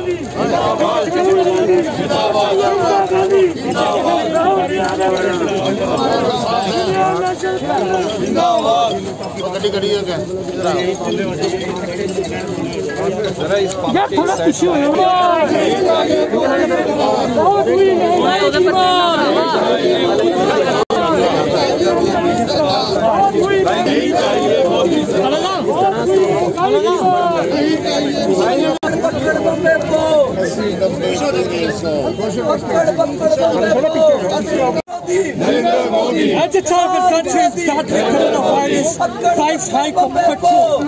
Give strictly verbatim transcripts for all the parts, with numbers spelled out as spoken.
At a time when countries battling coronavirus, price hike of petrol.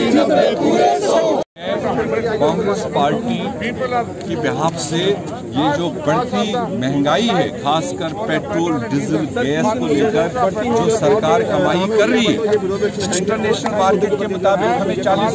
Congress party की behalf से ये जो बढ़ती महंगाई है, खासकर पेट्रोल डीजल गैस को लेकर जो सरकार कमाई कर रही है, इंटरनेशनल मार्केट के मुताबिक हमें चालीस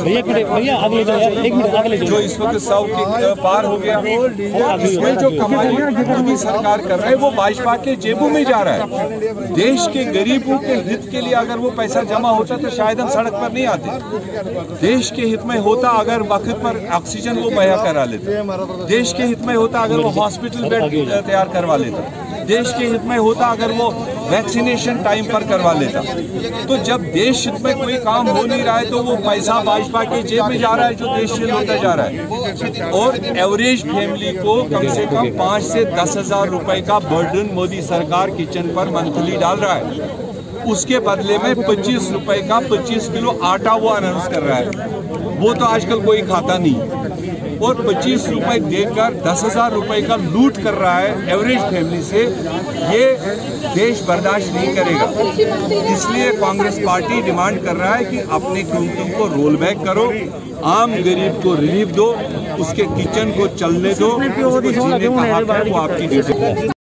जो इस वक्त सौ के पार हो गया, इसमें जो कमाई मोदी सरकार कर रही है वो भाजपा के जेबों में जा रहा है। देश के गरीबों के हित के लिए अगर वो पैसा जमा होता तो शायद हम सड़क पर नहीं आते। देश के हित में होता अगर वक्त पर ऑक्सीजन वो मुहैया करा लेता, देश के हित में होता अगर वो हॉस्पिटल बेड तैयार करवा लेता, देश के हित में होता अगर वो वैक्सीनेशन टाइम पर करवा लेता। तो जब देश हित में कोई काम हो नहीं रहा है तो वो पैसा भाजपा के जेब में जा रहा है जो देश से होता जा रहा है। और एवरेज फैमिली को कम से कम पाँच से दस हजार रुपए का बर्डन मोदी सरकार किचन पर मंथली डाल रहा है। उसके बदले में पच्चीस रुपए का पच्चीस किलो आटा वो अनाउंस कर रहा है, वो तो आजकल कोई खाता नहीं। और पच्चीस रुपए देकर दस हजार रुपए का लूट कर रहा है एवरेज फैमिली से, ये देश बर्दाश्त नहीं करेगा। इसलिए कांग्रेस पार्टी डिमांड कर रहा है कि अपनी कीमतों को रोल बैक करो, आम गरीब को रिलीफ दो, उसके किचन को चलने दो, उसको जीने का हक है वो आपकी ड्यूटी।